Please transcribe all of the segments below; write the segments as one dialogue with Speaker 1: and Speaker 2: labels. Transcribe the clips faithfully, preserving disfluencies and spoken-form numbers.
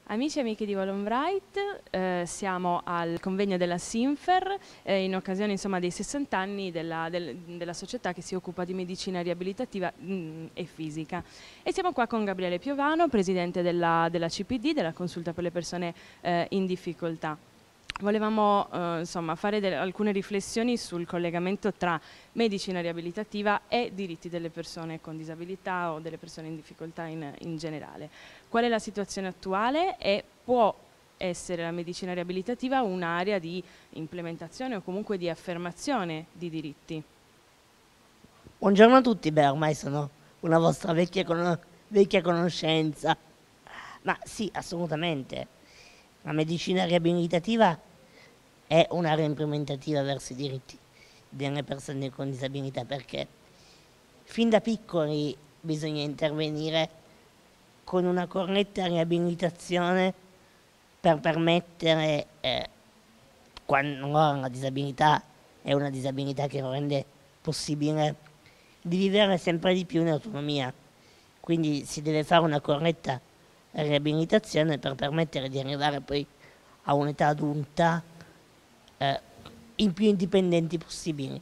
Speaker 1: Amici e amiche di Volonbright, eh, siamo al convegno della Sinfer eh, in occasione insomma, dei sessanta anni della, del, della società che si occupa di medicina riabilitativa mh, e fisica. E siamo qua con Gabriele Piovano, presidente della, della C P D, della Consulta per le persone eh, in difficoltà. Volevamo eh, insomma, fare alcune riflessioni sul collegamento tra medicina riabilitativa e diritti delle persone con disabilità o delle persone in difficoltà in, in generale. Qual è la situazione attuale e può essere la medicina riabilitativa un'area di implementazione o comunque di affermazione di diritti?
Speaker 2: Buongiorno a tutti, beh ormai sono una vostra vecchia, con vecchia conoscenza, ma sì, assolutamente, la medicina riabilitativa è un'area implementativa verso i diritti delle persone con disabilità, perché fin da piccoli bisogna intervenire con una corretta riabilitazione per permettere, eh, quando la disabilità è una disabilità che rende possibile di vivere sempre di più in autonomia. Quindi si deve fare una corretta riabilitazione per permettere di arrivare poi a un'età adulta eh, il più indipendenti possibili.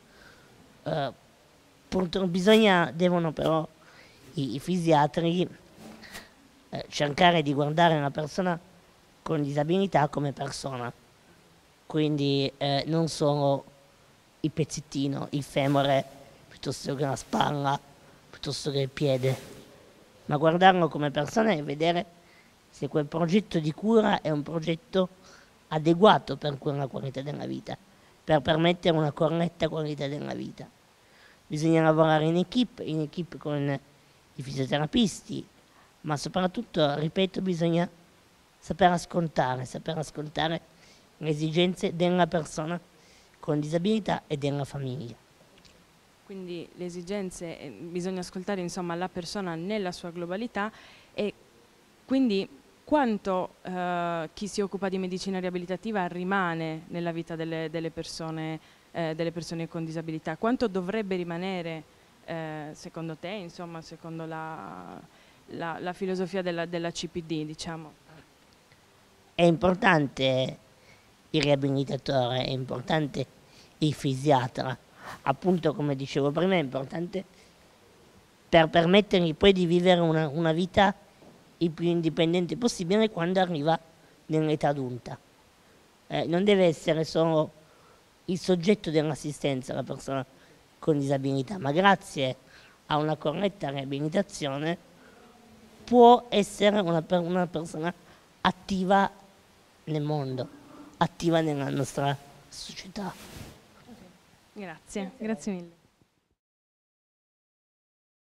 Speaker 2: Eh, purtroppo bisogna, devono però i, i fisiatri eh, cercare di guardare una persona con disabilità come persona, quindi eh, non solo il pezzettino, il femore, piuttosto che la spalla, piuttosto che il piede, ma guardarlo come persona e vedere se quel progetto di cura è un progetto adeguato per quella qualità della vita, per permettere una corretta qualità della vita. Bisogna lavorare in equipe, in equipe con i fisioterapisti, ma soprattutto, ripeto, bisogna saper ascoltare, saper ascoltare le esigenze della persona con disabilità e della famiglia.
Speaker 1: Quindi le esigenze, eh, bisogna ascoltare insomma, la persona nella sua globalità e quindi quanto eh, chi si occupa di medicina riabilitativa rimane nella vita delle, delle, persone, eh, delle persone con disabilità, quanto dovrebbe rimanere eh, secondo te, insomma, secondo la, la, la filosofia della, della C P D, diciamo?
Speaker 2: È importante il riabilitatore, è importante il fisiatra, appunto come dicevo prima è importante per permettergli poi di vivere una, una vita il più indipendente possibile quando arriva nell'età adulta. Eh, non deve essere solo il soggetto dell'assistenza la persona con disabilità, ma grazie a una corretta riabilitazione può essere una, una persona attiva nel mondo, attiva nella nostra società.
Speaker 1: Grazie, grazie mille.